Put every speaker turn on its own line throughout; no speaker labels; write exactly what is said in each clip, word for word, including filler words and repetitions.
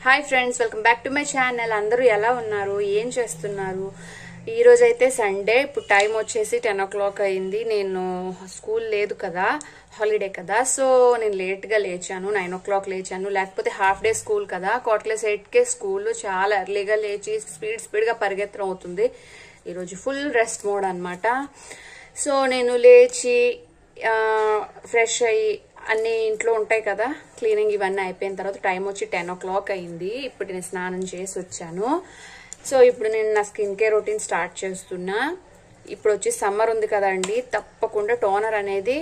Hi friends, welcome back to my channel. అందరూ ఎలా ఉన్నారు, ఏం చేస్తున్నారు? ఈ రోజు అయితే సండే. ఇప్పుడు టైం వచ్చేసి టెన్ ఓ క్లాక్ అయింది. నేను స్కూల్ లేదు కదా, హాలిడే కదా, సో నేను లేట్గా లేచాను. నైన్ ఓ క్లాక్ లేచాను. లేకపోతే హాఫ్ డే స్కూల్ కదా, క్వార్టర్లెస్ ఎయిట్కే స్కూల్. చాలా ఎర్లీగా లేచి స్పీడ్ స్పీడ్గా పరిగెత్తడం అవుతుంది. ఈరోజు ఫుల్ రెస్ట్ మోడ్ అనమాట. సో నేను లేచి ఫ్రెష్ అయ్యి అన్ని ఇంట్లో ఉంటాయి కదా, క్లీనింగ్ ఇవన్నీ అయిపోయిన తర్వాత టైం వచ్చి టెన్ ఓ క్లాక్ అయింది. ఇప్పుడు నేను స్నానం చేసి వచ్చాను. సో ఇప్పుడు నేను నా స్కిన్ కేర్ రొటీన్ స్టార్ట్ చేస్తున్నా. ఇప్పుడు వచ్చి సమ్మర్ ఉంది కదండి, తప్పకుండా టోనర్ అనేది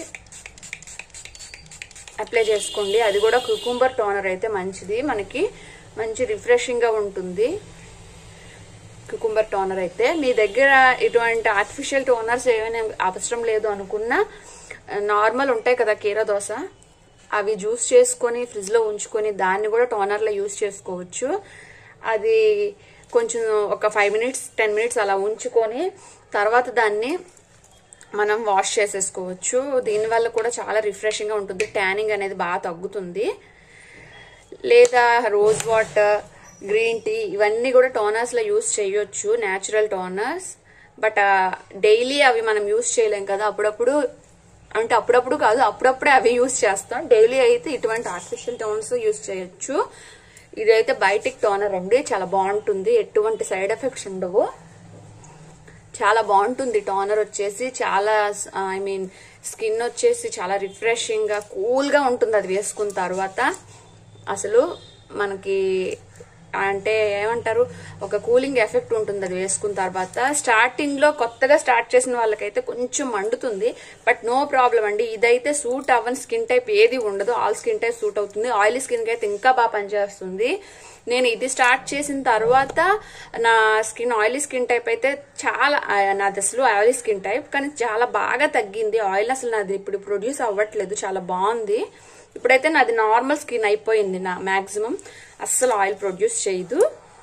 అప్లై చేసుకోండి. అది కూడా కుకుంబర్ టోనర్ అయితే మంచిది, మనకి మంచి రిఫ్రెషింగ్గా ఉంటుంది. కుకుంబర్ టోనర్ అయితే మీ దగ్గర ఇటువంటి ఆర్టిఫిషియల్ టోనర్స్ ఏమైనా అవసరం లేదు అనుకున్నా, నార్మల్ ఉంటాయి కదా కీరా దోస, అవి జ్యూస్ చేసుకొని ఫ్రిడ్జ్లో ఉంచుకొని దాన్ని కూడా టోనర్లో యూజ్ చేసుకోవచ్చు. అది కొంచెం ఒక ఫైవ్ మినిట్స్ టెన్ మినిట్స్ అలా ఉంచుకొని తర్వాత దాన్ని మనం వాష్ చేసేసుకోవచ్చు. దీనివల్ల కూడా చాలా రిఫ్రెషింగ్గా ఉంటుంది, ట్యానింగ్ అనేది బాగా తగ్గుతుంది. లేదా రోజ్ వాటర్, గ్రీన్ టీ ఇవన్నీ కూడా టోనర్స్లో యూజ్ చేయొచ్చు, న్యాచురల్ టోనర్స్. బట్ డైలీ అవి మనం యూజ్ చేయలేం కదా, అప్పుడప్పుడు అంటే అప్పుడప్పుడు కాదు అప్పుడప్పుడే అవి యూజ్ చేస్తాం. డైలీ అయితే ఇటువంటి ఆర్టిఫిషియల్ టోనర్స్ యూజ్ చేయొచ్చు. ఇదైతే బయోటిక్ టోనర్ అండి, చాలా బాగుంటుంది, ఎటువంటి సైడ్ ఎఫెక్ట్స్ ఉండవు. చాలా బాగుంటుంది టోనర్ వచ్చేసి. చాలా ఐ మీన్ స్కిన్ వచ్చేసి చాలా రిఫ్రెషింగ్గా కూల్గా ఉంటుంది అది వేసుకున్న తర్వాత. అసలు మనకి అంటే ఏమంటారు, ఒక కూలింగ్ ఎఫెక్ట్ ఉంటుంది అది వేసుకున్న తర్వాత. స్టార్టింగ్ లో కొత్తగా స్టార్ట్ చేసిన వాళ్ళకైతే కొంచెం మండుతుంది, బట్ నో ప్రాబ్లం అండి. ఇదైతే సూట్ అవ్వని స్కిన్ టైప్ ఏది ఉండదు, ఆల్ స్కిన్ టైప్ సూట్ అవుతుంది. ఆయిలీ స్కిన్ కి అయితే ఇంకా బాగా పనిచేస్తుంది. నేను ఇది స్టార్ట్ చేసిన తర్వాత నా స్కిన్ ఆయిలీ స్కిన్ టైప్ అయితే చాలా, నాది అసలు ఆయిలీ స్కిన్ టైప్ కానీ చాలా బాగా తగ్గింది. ఆయిల్ అసలు నాది ఇప్పుడు ప్రొడ్యూస్ అవ్వట్లేదు, చాలా బాగుంది. ఇప్పుడైతే నాది నార్మల్ స్కిన్ అయిపోయింది, నా మ్యాక్సిమం అస్సలు ఆయిల్ ప్రొడ్యూస్ చేయదు.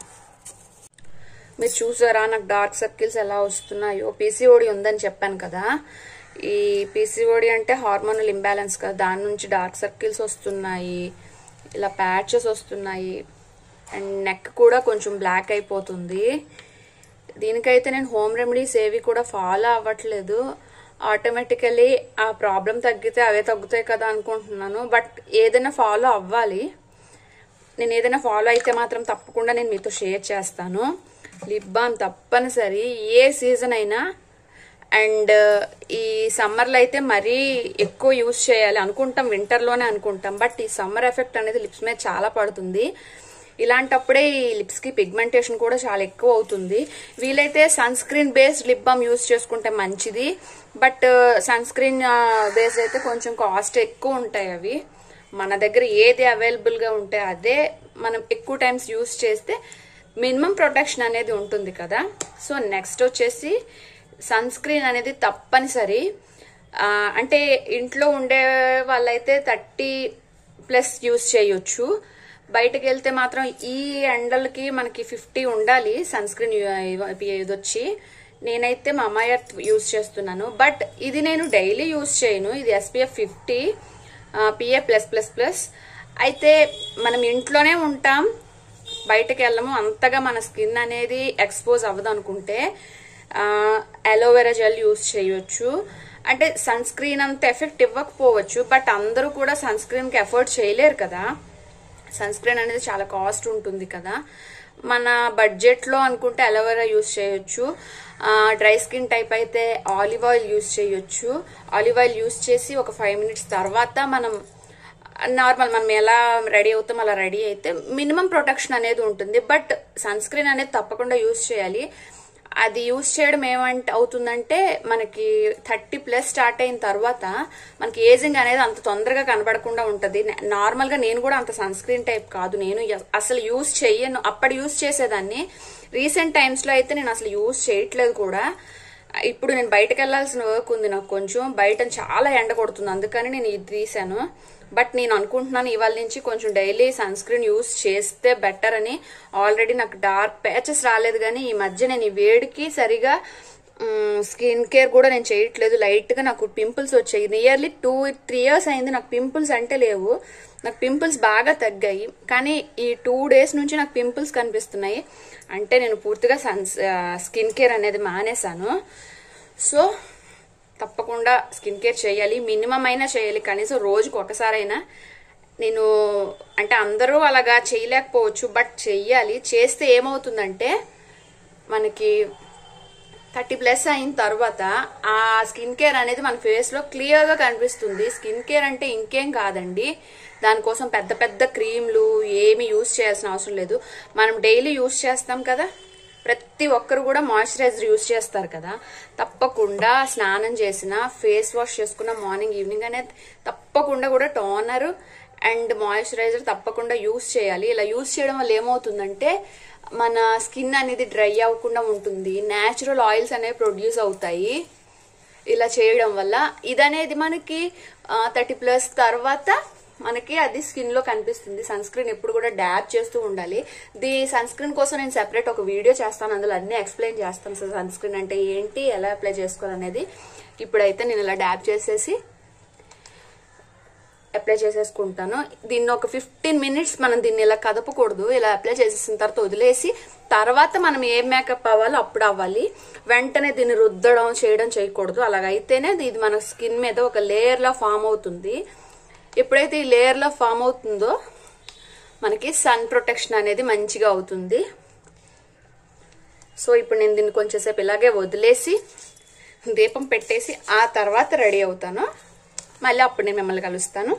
మీరు చూసారా నాకు డార్క్ సర్కిల్స్ ఎలా వస్తున్నాయో? పీసీఓడి ఉందని చెప్పాను కదా, ఈ పీసీఓడి అంటే హార్మోనల్ ఇంబ్యాలెన్స్ కదా, దాని నుంచి డార్క్ సర్కిల్స్ వస్తున్నాయి, ఇలా ప్యాచెస్ వస్తున్నాయి, అండ్ నెక్ కూడా కొంచెం బ్లాక్ అయిపోతుంది. దీనికైతే నేను హోమ్ రెమెడీస్ ఏవి కూడా ఫాలో అవ్వట్లేదు. ఆటోమేటికలీ ఆ ప్రాబ్లం తగ్గితే అవే తగ్గుతాయి కదా అనుకుంటున్నాను, బట్ ఏదైనా ఫాలో అవ్వాలి. నేను ఏదైనా ఫాలో అయితే మాత్రం తప్పకుండా నేను మీతో షేర్ చేస్తాను. లిప్ బామ్ తప్పనిసరి, ఏ సీజన్ అయినా. అండ్ ఈ సమ్మర్లో అయితే మరీ ఎక్కువ యూజ్ చేయాలి అనుకుంటాం, వింటర్లోనే అనుకుంటాం, బట్ ఈ సమ్మర్ ఎఫెక్ట్ అనేది లిప్స్ మీద చాలా పడుతుంది. ఇలాంటప్పుడే ఈ లిప్స్ కి పిగ్మెంటేషన్ కూడా చాలా ఎక్కువ అవుతుంది. వీలైతే sunscreen based lip balm use చేసుకుంటే మంచిది, బట్ సన్ స్క్రీన్ బేస్ అయితే కొంచెం కాస్ట్ ఎక్కువ ఉంటాయి. అవి మన దగ్గర ఏది అవైలబుల్ గా ఉంటే అదే మనం ఎక్కువ టైమ్స్ యూజ్ చేస్తే మినిమం ప్రొటెక్షన్ అనేది ఉంటుంది కదా. సో నెక్స్ట్ వచ్చేసి సన్ స్క్రీన్ అనేది తప్పనిసరి. అంటే ఇంట్లో ఉండే వాళ్ళైతే థర్టీ ప్లస్ యూజ్ చేయొచ్చు. బయటకు వెళ్తే మాత్రం ఈ ఎండలకి మనకి ఫిఫ్టీ ఉండాలి సన్ స్క్రీన్. ఇది వచ్చి నేనైతే మామా ఎర్త్ యూజ్ చేస్తున్నాను, బట్ ఇది నేను డైలీ యూజ్ చేయను. ఇది SPF fifty PA plus plus plus. అయితే మనం ఇంట్లోనే ఉంటాం, బయటకు వెళ్ళము, అంతగా మన స్కిన్ అనేది ఎక్స్పోజ్ అవ్వదు అనుకుంటే అలోవెరా జెల్ యూజ్ చేయొచ్చు. అంటే సన్ స్క్రీన్ అంత ఎఫెక్ట్ ఇవ్వకపోవచ్చు, బట్ అందరూ కూడా సన్ స్క్రీన్ కి ఎఫర్ట్ చేయలేరు కదా. సన్ స్క్రీన్ అనేది చాలా కాస్ట్ ఉంటుంది కదా. మన బడ్జెట్లో అనుకుంటే అలోవెరా యూజ్ చేయొచ్చు. డ్రై స్కిన్ టైప్ అయితే ఆలివ్ ఆయిల్ యూజ్ చేయొచ్చు. ఆలివ్ ఆయిల్ యూజ్ చేసి ఒక ఫైవ్ మినిట్స్ తర్వాత మనం నార్మల్ మనం ఎలా రెడీ అవుతాం అలా రెడీ అయితే మినిమం ప్రొటెక్షన్ అనేది ఉంటుంది. బట్ సన్ స్క్రీన్ అనేది తప్పకుండా యూజ్ చేయాలి. అది యూజ్ చేయడం ఏమంటే అవుతుందంటే మనకి థర్టీ ప్లస్ స్టార్ట్ అయిన తర్వాత మనకి ఏజింగ్ అనేది అంత తొందరగా కనబడకుండా ఉంటుంది. నార్మల్ గా నేను కూడా అంత సన్ స్క్రీన్ టైప్ కాదు, నేను అసలు యూజ్ చెయ్యను. అప్పుడు యూజ్ చేసేదాన్ని, రీసెంట్ టైమ్స్ లో అయితే నేను అసలు యూజ్ చేయట్లేదు కూడా. ఇప్పుడు నేను బయటకు వెళ్లాల్సిన వర్క్ ఉంది నాకు, కొంచెం బయట చాలా ఎండ కొడుతుంది, అందుకని నేను ఇది తీసాను. బట్ నేను అనుకుంటున్నాను ఇవాళ నుంచి కొంచెం డైలీ సన్ స్క్రీన్ యూజ్ చేస్తే బెటర్ అని. ఆల్రెడీ నాకు డార్క్ ప్యాచెస్ రాలేదు, కానీ ఈ మధ్య నేను ఈ వేడికి సరిగా స్కిన్ కేర్ కూడా నేను చేయట్లేదు. లైట్గా నాకు పింపుల్స్ వచ్చాయి. నియర్లీ టూ త్రీ ఇయర్స్ అయింది నాకు పింపుల్స్ అంటే లేవు. నాకు పింపుల్స్ బాగా తగ్గాయి, కానీ ఈ టూ డేస్ నుంచి నాకు పింపుల్స్ కనిపిస్తున్నాయి. అంటే నేను పూర్తిగా సన్ స్కిన్ కేర్ అనేది మానేశాను. సో తప్పకుండా స్కిన్ కేర్ చేయాలి, మినిమం అయినా చేయాలి, కనీసం రోజుకు ఒకసారైనా. నేను అంటే అందరూ అలాగా చేయలేకపోవచ్చు, బట్ చెయ్యాలి. చేస్తే ఏమవుతుందంటే మనకి థర్టీ ప్లస్ అయిన తర్వాత ఆ స్కిన్ కేర్ అనేది మన ఫేస్లో క్లియర్గా కనిపిస్తుంది. స్కిన్ కేర్ అంటే ఇంకేం కాదండి, దానికోసం పెద్ద పెద్ద క్రీమ్లు ఏమి యూజ్ చేయాల్సిన అవసరం లేదు. మనం డైలీ యూజ్ చేస్తాం కదా, ప్రతి ఒక్కరు కూడా మాయిశ్చరైజర్ యూజ్ చేస్తారు కదా. తప్పకుండా స్నానం చేసిన, ఫేస్ వాష్ చేసుకున్న మార్నింగ్ ఈవినింగ్ అనేది తప్పకుండా కూడా టోనర్ అండ్ మాయిశ్చరైజర్ తప్పకుండా యూజ్ చేయాలి. ఇలా యూజ్ చేయడం వల్ల ఏమవుతుందంటే మన స్కిన్ అనేది డ్రై అవ్వకుండా ఉంటుంది, న్యాచురల్ ఆయిల్స్ అనేవి ప్రొడ్యూస్ అవుతాయి ఇలా చేయడం వల్ల. ఇదనేది మనకి థర్టీ ప్లస్ తర్వాత మనకి అది స్కిన్ లో కనిపిస్తుంది. సన్ స్క్రీన్ ఎప్పుడు కూడా డ్యాబ్ చేస్తూ ఉండాలి. ది సన్ స్క్రీన్ కోసం నేను సెపరేట్ ఒక వీడియో చేస్తాను, అందులో అన్ని ఎక్స్ప్లెయిన్ చేస్తాను. సో సన్ స్క్రీన్ అంటే ఏంటి, ఎలా అప్లై చేసుకోవాలనేది. ఇప్పుడైతే నేను ఇలా డ్యాబ్ చేసేసి అప్లై చేసేసుకుంటాను. దీన్ని ఒక ఫిఫ్టీన్ మినిట్స్ మనం దీన్ని ఇలా కదపకూడదు. ఇలా అప్లై చేసేసిన తర్వాత వదిలేసి తర్వాత మనం ఏ మేకప్ అవ్వాలో అప్పుడు అవ్వాలి. వెంటనే దీన్ని రుద్దడం చేయడం చేయకూడదు. అలాగైతేనే ఇది మన స్కిన్ మీద ఒక లేయర్ లా ఫామ్ అవుతుంది. ఎప్పుడైతే ఈ లేయర్ లా ఫామ్ అవుతుందో మనకి సన్ ప్రొటెక్షన్ అనేది మంచిగా అవుతుంది. సో ఇప్పుడు నేను దీన్ని కొంచెంసేపు ఇలాగే వదిలేసి దీపం పెట్టేసి ఆ తర్వాత రెడీ అవుతాను. మళ్ళీ అప్పుడు నేను మిమ్మల్ని కలుస్తాను.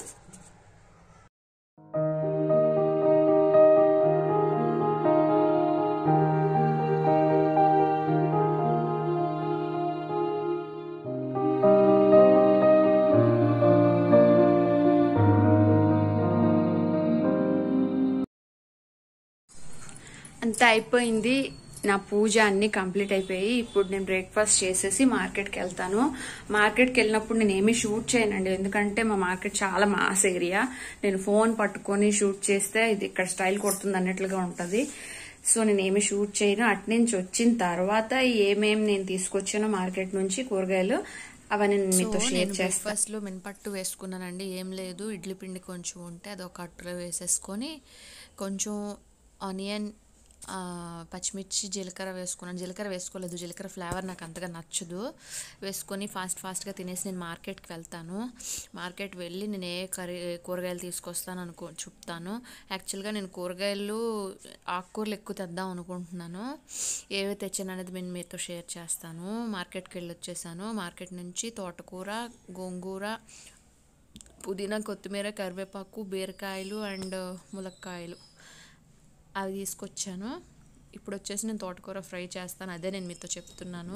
అంతా అయిపోయింది, నా పూజ అన్ని కంప్లీట్ అయిపోయి ఇప్పుడు నేను బ్రేక్ఫాస్ట్ చేసేసి మార్కెట్కి వెళ్తాను. మార్కెట్కి వెళ్ళినప్పుడు నేను ఏమీ షూట్ చేయనండి, ఎందుకంటే మా మార్కెట్ చాలా మాస్ ఏరియా. నేను ఫోన్ పట్టుకొని షూట్ చేస్తే ఇది ఇక్కడ స్టైల్ కొడుతుంది అన్నట్లుగా ఉంటుంది. సో నేను ఏమి షూట్ చేయను. అటు నుంచి వచ్చిన తర్వాత ఏమేమి నేను తీసుకొచ్చానో మార్కెట్ నుంచి కూరగాయలు అవన్నీ నేను మీతో షేర్ చేస్తాను.
బ్రేక్ఫాస్ట్ లో మినపట్టు వేసుకున్నానండి. ఏం లేదు, ఇడ్లీ పిండి కొంచెం ఉంటే అది ఒక అట్టులో వేసేసుకొని కొంచెం ఆనియన్, పచ్చిమిర్చి, జీలకర్ర వేసుకున్నాను. జీలకర్ర వేసుకోలేదు, జీలకర్ర ఫ్లేవర్ నాకు అంతగా నచ్చదు. వేసుకొని ఫాస్ట్ ఫాస్ట్గా తినేసి నేను మార్కెట్కి వెళ్తాను. మార్కెట్ వెళ్ళి నేను ఏ కర్రీ కూరగాయలు తీసుకొస్తాను అనుకో చెప్తాను. యాక్చువల్గా నేను కూరగాయలు ఆకుకూరలు ఎక్కువ తెద్దాం అనుకుంటున్నాను. ఏవి తెచ్చాను అనేది నేను మీతో షేర్ చేస్తాను. మార్కెట్కి వెళ్ళి వచ్చేసాను. మార్కెట్ నుంచి తోటకూర, గోంగూర, పుదీనా, కొత్తిమీర, కరివేపాకు, బీరకాయలు అండ్ ములక్కాయలు అవి తీసుకొచ్చాను. ఇప్పుడు వచ్చేసి నేను తోటకూర ఫ్రై చేస్తాను, అదే నేను మీతో చెప్తున్నాను.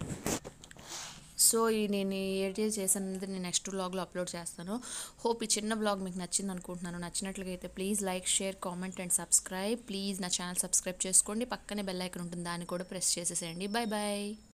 సో ఈ నేను ఏంటి చేశాను అనేది నేను నెక్స్ట్ బ్లాగ్లో అప్లోడ్ చేస్తాను. హోప్ ఈ చిన్న బ్లాగ్ మీకు నచ్చింది అనుకుంటున్నాను. నచ్చినట్లుగా అయితే please like, share, comment and subscribe. Please నా ఛానల్ సబ్స్క్రైబ్ చేసుకోండి. పక్కనే బెల్ ఐకాన్ ఉంటుంది, దాన్ని కూడా ప్రెస్ చేసేసేయండి. Bye bye.